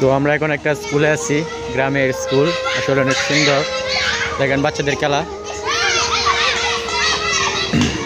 তো আমরা এখন একটা স্কুলে আছি, গ্রামের স্কুল। আসলে অনেক সুন্দর, দেখেন বাচ্চাদের খেলা।